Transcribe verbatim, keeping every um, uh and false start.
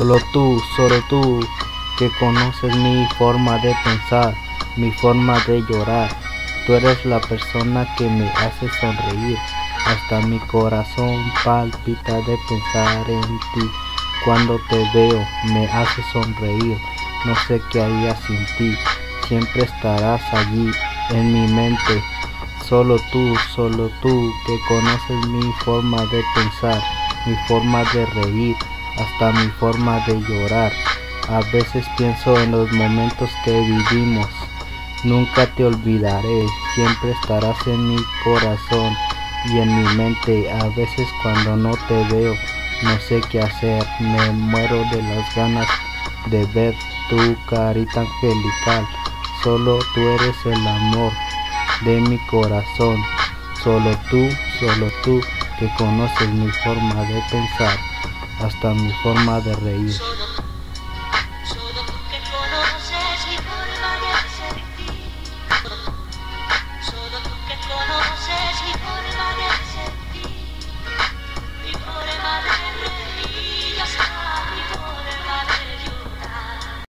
Solo tú, solo tú, que conoces mi forma de pensar, mi forma de llorar. Tú eres la persona que me hace sonreír, hasta mi corazón palpita de pensar en ti. Cuando te veo me hace sonreír, no sé qué haría sin ti, siempre estarás allí en mi mente. Solo tú, solo tú, que conoces mi forma de pensar, mi forma de reír, hasta mi forma de llorar. A veces pienso en los momentos que vivimos, nunca te olvidaré, siempre estarás en mi corazón y en mi mente. A veces cuando no te veo, no sé qué hacer, me muero de las ganas de ver tu carita angelical. Solo tú eres el amor de mi corazón, solo tú, solo tú, que conoces mi forma de pensar, hasta mi forma de reír.